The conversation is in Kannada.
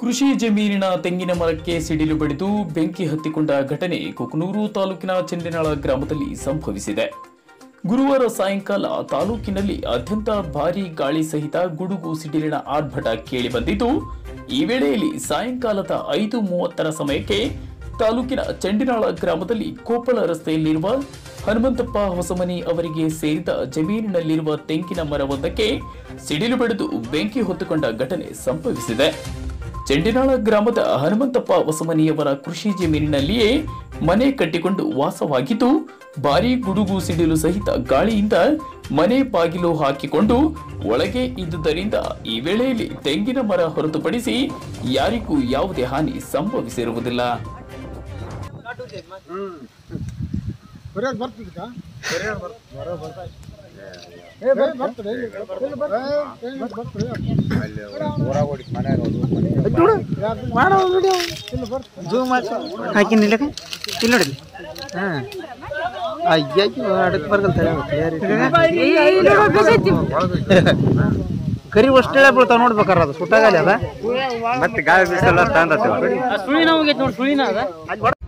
ಕೃಷಿ ಜಮೀನಿನ ತೆಂಗಿನ ಮರಕ್ಕೆ ಸಿಡಿಲು ಬಡಿದು ಬೆಂಕಿ ಹತ್ತಿಕೊಂಡ ಘಟನೆ ಕುಕನೂರು ತಾಲೂಕಿನ ಚೆಂಡಿನಾಳ ಗ್ರಾಮದಲ್ಲಿ ಸಂಭವಿಸಿದೆ. ಗುರುವಾರ ಸಾಯಂಕಾಲ ತಾಲೂಕಿನಲ್ಲಿ ಅತ್ಯಂತ ಭಾರೀ ಗಾಳಿ ಸಹಿತ ಗುಡುಗು ಸಿಡಿಲಿನ ಆರ್ಭಟ ಕೇಳಿಬಂದಿದ್ದು, ಈ ವೇಳೆಯಲ್ಲಿ ಸಾಯಂಕಾಲದ 5:30 ಸಮಯಕ್ಕೆ ತಾಲೂಕಿನ ಚೆಂಡಿನಾಳ ಗ್ರಾಮದಲ್ಲಿ ಕೊಪ್ಪಳ ರಸ್ತೆಯಲ್ಲಿರುವ ಹನುಮಂತಪ್ಪ ಹೊಸಮನಿ ಅವರಿಗೆ ಸೇರಿದ ಜಮೀನಿನಲ್ಲಿರುವ ತೆಂಗಿನ ಮರವೊಂದಕ್ಕೆ ಸಿಡಿಲು ಬಡಿದು ಬೆಂಕಿ ಹೊತ್ತುಕೊಂಡ ಘಟನೆ ಸಂಭವಿಸಿದೆ. ಚೆಂಡಿನಾಳ ಗ್ರಾಮದ ಹನುಮಂತಪ್ಪ ಹೊಸಮನಿಯವರ ಕೃಷಿ ಜಮೀನಿನಲ್ಲಿಯೇ ಮನೆ ಕಟ್ಟಿಕೊಂಡು ವಾಸವಾಗಿದ್ದು, ಭಾರೀ ಗುಡುಗು ಸಿಡಿಲು ಸಹಿತ ಗಾಳಿಯಿಂದ ಮನೆ ಬಾಗಿಲು ಹಾಕಿಕೊಂಡು ಒಳಗೆ ಇದ್ದುದರಿಂದ ಈ ವೇಳೆಯಲ್ಲಿ ತೆಂಗಿನ ಮರ ಹೊರತುಪಡಿಸಿ ಯಾರಿಗೂ ಯಾವುದೇ ಹಾನಿ ಸಂಭವಿಸಿರುವುದಿಲ್ಲ. ಕರಿ ಅಷ್ಟೇ ಬೀಳ್ತಾವ ನೋಡ್ಬೇಕಾರ, ಅದು ಸುಟ್ಟಾಗಲ್ಲ ಅದ ಮತ್ತೆ ಗಾಳಿ ಬೀಸಲ್ಲ ತಂದ ಸುಳಿನ ಹೋಗೈತಿ ನೋಡಿ, ಸುಳಿನ ಅದ.